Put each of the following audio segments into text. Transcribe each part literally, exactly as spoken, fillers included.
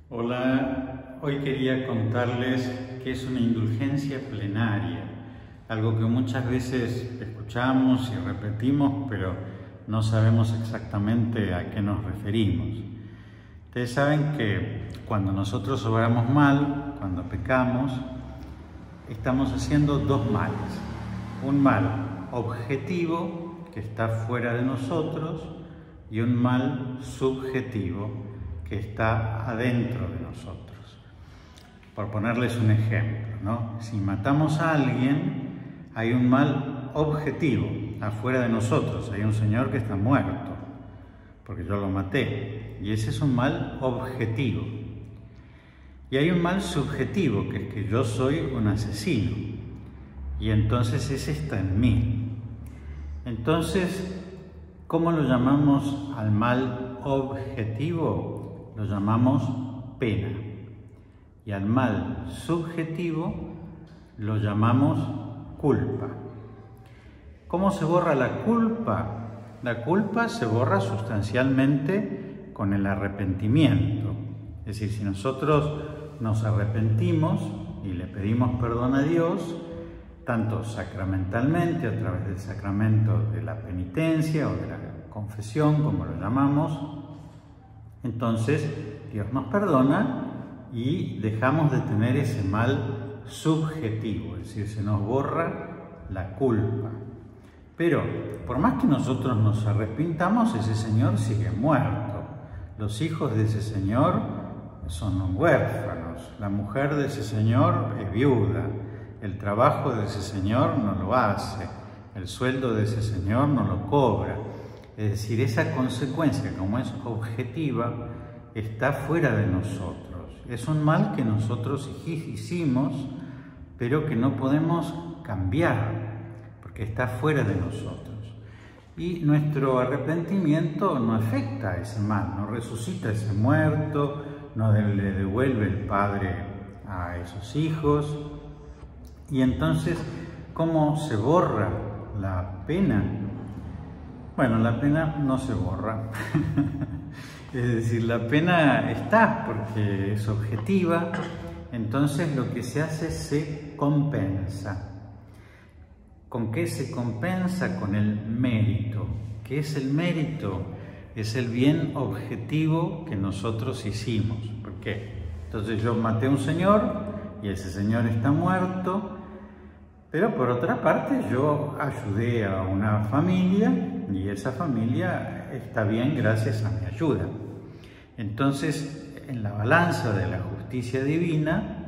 Hola, hoy quería contarles qué es una indulgencia plenaria, algo que muchas veces escuchamos y repetimos, pero no sabemos exactamente a qué nos referimos. Ustedes saben que cuando nosotros obramos mal, cuando pecamos, estamos haciendo dos males. Un mal objetivo que está fuera de nosotros y un mal subjetivo que está adentro de nosotros. Por ponerles un ejemplo, ¿no? Si matamos a alguien, hay un mal objetivo afuera de nosotros. Hay un señor que está muerto, porque yo lo maté. Y ese es un mal objetivo. Y hay un mal subjetivo, que es que yo soy un asesino. Y entonces ese está en mí. Entonces, ¿cómo lo llamamos al mal objetivo? Lo llamamos pena. Y al mal subjetivo lo llamamos culpa. ¿Cómo se borra la culpa? La culpa se borra sustancialmente con el arrepentimiento. Es decir, si nosotros nos arrepentimos y le pedimos perdón a Dios, tanto sacramentalmente, a través del sacramento de la penitencia o de la confesión, como lo llamamos, entonces Dios nos perdona y dejamos de tener ese mal subjetivo, es decir, se nos borra la culpa. Pero por más que nosotros nos arrepintamos, ese señor sigue muerto. Los hijos de ese señor son huérfanos, la mujer de ese señor es viuda, el trabajo de ese señor no lo hace, el sueldo de ese señor no lo cobra. Es decir, esa consecuencia, como es objetiva, está fuera de nosotros. Es un mal que nosotros hicimos, pero que no podemos cambiar, porque está fuera de nosotros. Y nuestro arrepentimiento no afecta a ese mal, no resucita a ese muerto, no le devuelve el Padre a esos hijos. Y entonces, ¿cómo se borra la pena? Bueno, la pena no se borra. Es decir, la pena está porque es objetiva, entonces lo que se hace se compensa. ¿Con qué se compensa? Con el mérito. ¿Qué es el mérito? Es el bien objetivo que nosotros hicimos. ¿Por qué? Entonces yo maté a un señor y ese señor está muerto, pero por otra parte yo ayudé a una familia y esa familia está bien gracias a mi ayuda. Entonces, en la balanza de la justicia divina,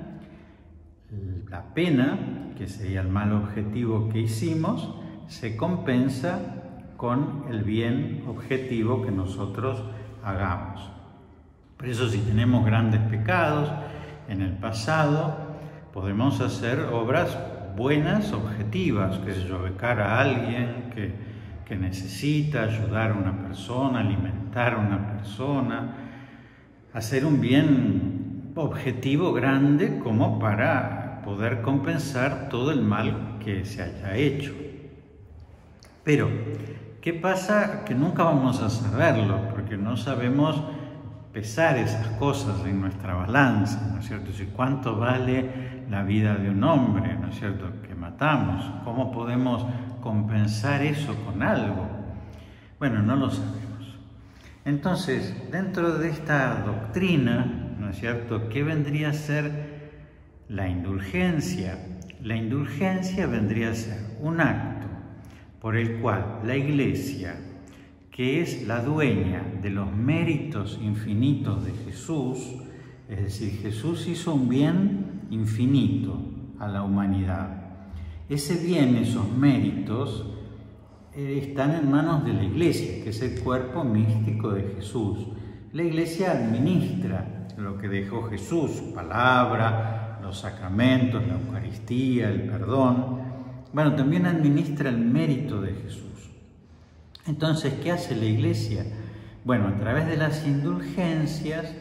la pena, que sería el mal objetivo que hicimos, se compensa con el bien objetivo que nosotros hagamos. Por eso, si tenemos grandes pecados en el pasado, podemos hacer obras buenas, objetivas, que sé yo, becar a alguien que, que necesita, ayudar a una persona, alimentar a una persona, hacer un bien objetivo grande como para poder compensar todo el mal que se haya hecho. Pero, ¿qué pasa? Que nunca vamos a saberlo, porque no sabemos pesar esas cosas en nuestra balanza, ¿no es cierto? Si cuánto vale la vida de un hombre, ¿no es cierto?, que matamos. ¿Cómo podemos compensar eso con algo? Bueno, no lo sabemos. Entonces, dentro de esta doctrina, ¿no es cierto?, ¿qué vendría a ser la indulgencia? La indulgencia vendría a ser un acto por el cual la Iglesia, que es la dueña de los méritos infinitos de Jesús, es decir, Jesús hizo un bien infinito a la humanidad. Ese bien, esos méritos, eh, están en manos de la Iglesia, que es el cuerpo místico de Jesús. La Iglesia administra lo que dejó Jesús, su palabra, los sacramentos, la Eucaristía, el perdón. Bueno, también administra el mérito de Jesús. Entonces, ¿qué hace la Iglesia? Bueno, a través de las indulgencias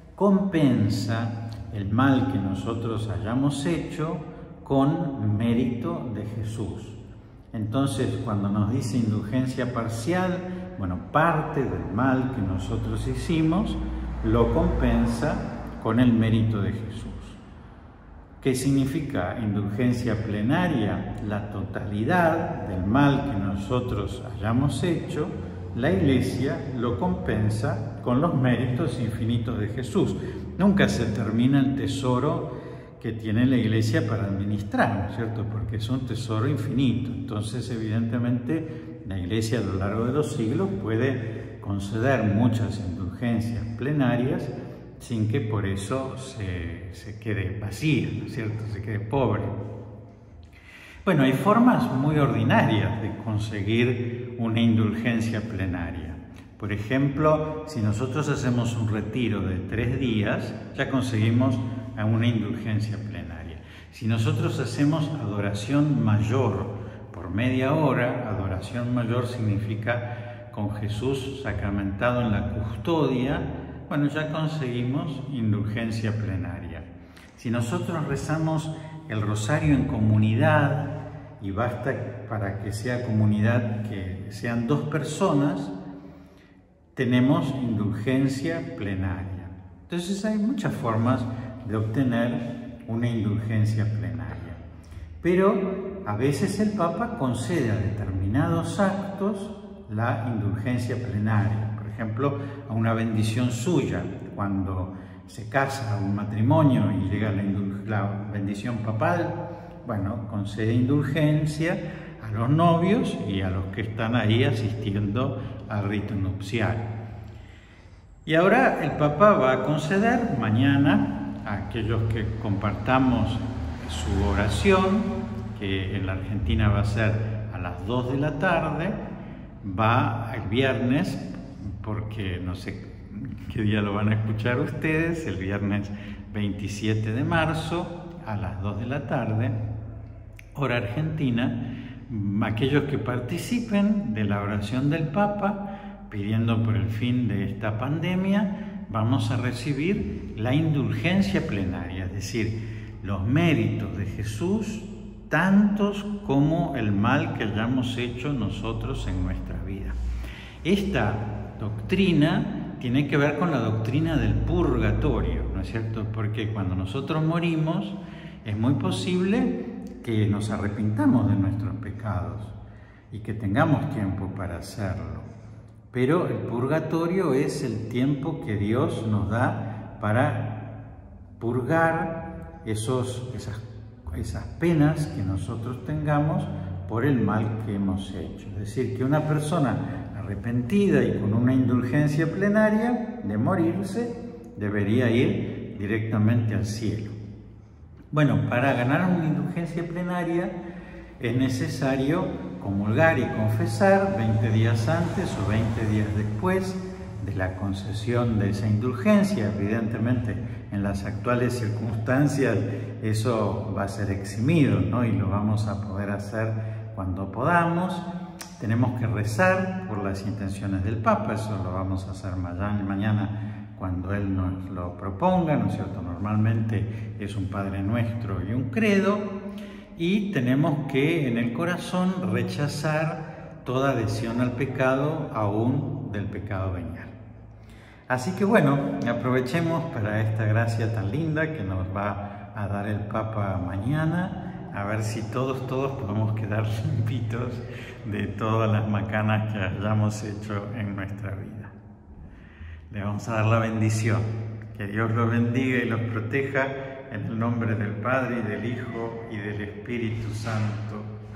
compensa el mal que nosotros hayamos hecho con mérito de Jesús. Entonces, cuando nos dice indulgencia parcial, bueno, parte del mal que nosotros hicimos lo compensa con el mérito de Jesús. ¿Qué significa indulgencia plenaria? La totalidad del mal que nosotros hayamos hecho, la Iglesia lo compensa con los méritos infinitos de Jesús. Nunca se termina el tesoro que tiene la Iglesia para administrar, ¿no es cierto? Porque es un tesoro infinito. Entonces, evidentemente, la Iglesia a lo largo de los siglos puede conceder muchas indulgencias plenarias sin que por eso se, se quede vacía, ¿no es cierto? Se quede pobre. Bueno, hay formas muy ordinarias de conseguir una indulgencia plenaria. Por ejemplo, si nosotros hacemos un retiro de tres días, ya conseguimos una indulgencia plenaria. Si nosotros hacemos adoración mayor por media hora, adoración mayor significa con Jesús sacramentado en la custodia, bueno, ya conseguimos indulgencia plenaria. Si nosotros rezamos el rosario en comunidad, y basta para que sea comunidad que sean dos personas, tenemos indulgencia plenaria. Entonces hay muchas formas de obtener una indulgencia plenaria. Pero a veces el Papa concede a determinados actos la indulgencia plenaria. Por ejemplo, a una bendición suya, cuando se casa un matrimonio y llega la, la bendición papal, bueno, concede indulgencia a los novios y a los que están ahí asistiendo al rito nupcial. Y ahora el Papa va a conceder mañana a aquellos que compartamos su oración, que en la Argentina va a ser a las dos de la tarde, va el viernes, porque no sé qué día lo van a escuchar ustedes, el viernes veintisiete de marzo a las dos de la tarde, hora argentina, aquellos que participen de la oración del Papa, pidiendo por el fin de esta pandemia, vamos a recibir la indulgencia plenaria, es decir, los méritos de Jesús, tantos como el mal que hayamos hecho nosotros en nuestra vida. Esta doctrina tiene que ver con la doctrina del purgatorio, ¿no es cierto? Porque cuando nosotros morimos, es muy posible que nos arrepintamos de nuestros pecados y que tengamos tiempo para hacerlo. Pero el purgatorio es el tiempo que Dios nos da para purgar esos, esas, esas penas que nosotros tengamos por el mal que hemos hecho. Es decir, que una persona arrepentida y con una indulgencia plenaria de morirse debería ir directamente al cielo. Bueno, para ganar una indulgencia plenaria es necesario comulgar y confesar veinte días antes o veinte días después de la concesión de esa indulgencia. Evidentemente, en las actuales circunstancias eso va a ser eximido, ¿no? Y lo vamos a poder hacer cuando podamos. Tenemos que rezar por las intenciones del Papa, eso lo vamos a hacer mañana cuando Él nos lo proponga, ¿no es cierto? Normalmente es un Padre Nuestro y un credo, y tenemos que en el corazón rechazar toda adhesión al pecado, aún del pecado venial. Así que bueno, aprovechemos para esta gracia tan linda que nos va a dar el Papa mañana, a ver si todos, todos podemos quedar limpitos de todas las macanas que hayamos hecho en nuestra vida. Le vamos a dar la bendición. Que Dios los bendiga y los proteja en el nombre del Padre y del Hijo y del Espíritu Santo.